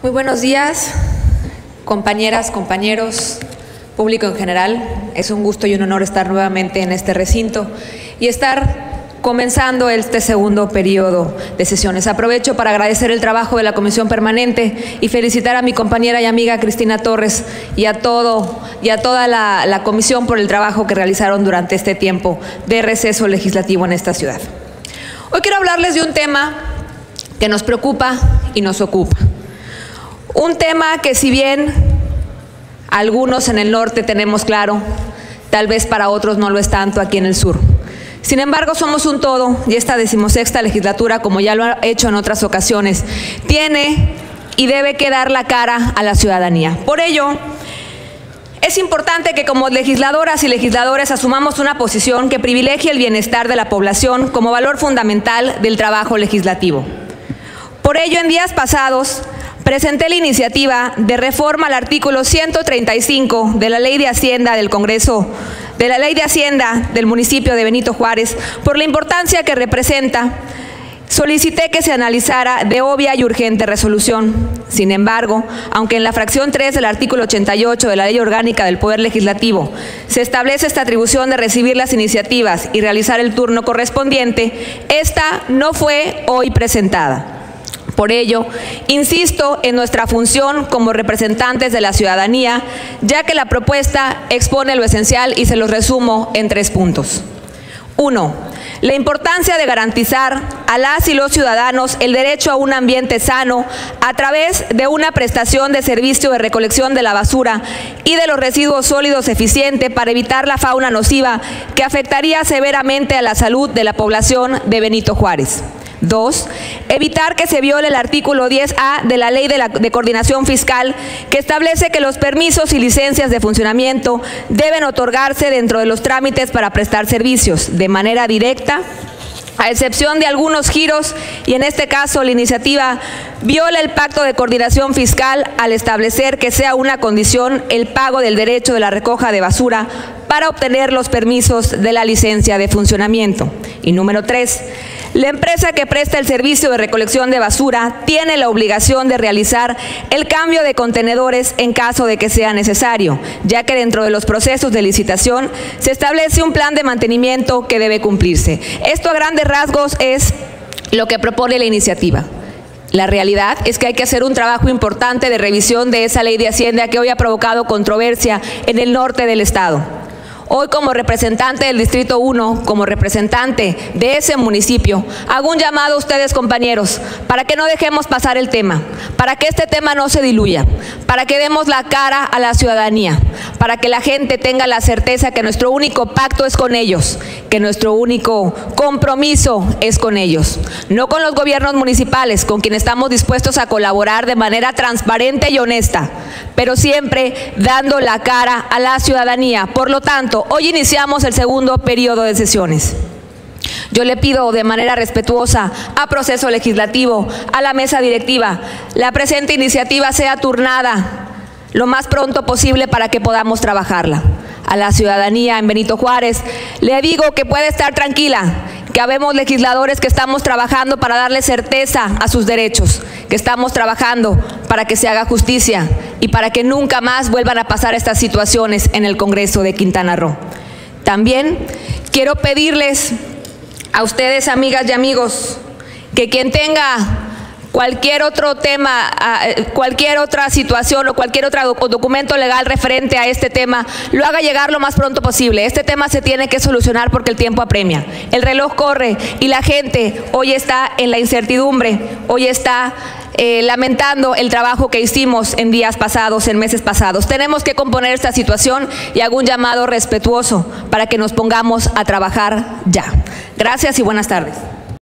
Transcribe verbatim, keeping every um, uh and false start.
Muy buenos días, compañeras, compañeros, público en general. Es un gusto y un honor estar nuevamente en este recinto y estar comenzando este segundo periodo de sesiones. Aprovecho para agradecer el trabajo de la Comisión Permanente y felicitar a mi compañera y amiga Cristina Torres y a todo y a toda la, la comisión por el trabajo que realizaron durante este tiempo de receso legislativo en esta ciudad. Hoy quiero hablarles de un tema que nos preocupa y nos ocupa. Un tema que, si bien algunos en el norte tenemos claro, tal vez para otros no lo es tanto aquí en el sur. Sin embargo, somos un todo y esta decimosexta legislatura, como ya lo ha hecho en otras ocasiones, tiene y debe que dar la cara a la ciudadanía. Por ello, es importante que como legisladoras y legisladores asumamos una posición que privilegie el bienestar de la población como valor fundamental del trabajo legislativo. Por ello, en días pasados, presenté la iniciativa de reforma al artículo ciento treinta y cinco de la Ley de Hacienda del Congreso, de la Ley de Hacienda del municipio de Benito Juárez, por la importancia que representa. Solicité que se analizara de obvia y urgente resolución. Sin embargo, aunque en la fracción tres del artículo ochenta y ocho de la Ley Orgánica del Poder Legislativo se establece esta atribución de recibir las iniciativas y realizar el turno correspondiente, esta no fue hoy presentada. Por ello, insisto en nuestra función como representantes de la ciudadanía, ya que la propuesta expone lo esencial y se los resumo en tres puntos. Uno, la importancia de garantizar a las y los ciudadanos el derecho a un ambiente sano a través de una prestación de servicio de recolección de la basura y de los residuos sólidos eficiente para evitar la fauna nociva que afectaría severamente a la salud de la población de Benito Juárez. Dos, evitar que se viole el artículo diez A de la Ley de, la, de Coordinación Fiscal, que establece que los permisos y licencias de funcionamiento deben otorgarse dentro de los trámites para prestar servicios de manera directa, a excepción de algunos giros, y en este caso la iniciativa viola el Pacto de Coordinación Fiscal al establecer que sea una condición el pago del derecho de la recoja de basura para obtener los permisos de la licencia de funcionamiento. Y número tres, la empresa que presta el servicio de recolección de basura tiene la obligación de realizar el cambio de contenedores en caso de que sea necesario, ya que dentro de los procesos de licitación se establece un plan de mantenimiento que debe cumplirse. Esto a grandes rasgos es lo que propone la iniciativa. La realidad es que hay que hacer un trabajo importante de revisión de esa ley de Hacienda que hoy ha provocado controversia en el norte del estado. Hoy, como representante del Distrito uno, como representante de ese municipio, hago un llamado a ustedes, compañeros, para que no dejemos pasar el tema, para que este tema no se diluya, para que demos la cara a la ciudadanía, para que la gente tenga la certeza que nuestro único pacto es con ellos, que nuestro único compromiso es con ellos, no con los gobiernos municipales, con quienes estamos dispuestos a colaborar de manera transparente y honesta, pero siempre dando la cara a la ciudadanía. Por lo tanto, hoy iniciamos el segundo periodo de sesiones. Yo le pido de manera respetuosa a proceso legislativo, a la mesa directiva, la presente iniciativa sea turnada lo más pronto posible para que podamos trabajarla. A la ciudadanía en Benito Juárez le digo que puede estar tranquila, que habemos legisladores que estamos trabajando para darle certeza a sus derechos, que estamos trabajando para que se haga justicia y para que nunca más vuelvan a pasar estas situaciones en el Congreso de Quintana Roo. También quiero pedirles a ustedes, amigas y amigos, que quien tenga cualquier otro tema, cualquier otra situación o cualquier otro documento legal referente a este tema, lo haga llegar lo más pronto posible. Este tema se tiene que solucionar porque el tiempo apremia. El reloj corre y la gente hoy está en la incertidumbre, hoy está eh, lamentando el trabajo que hicimos en días pasados, en meses pasados. Tenemos que componer esta situación y hago un llamado respetuoso para que nos pongamos a trabajar ya. Gracias y buenas tardes.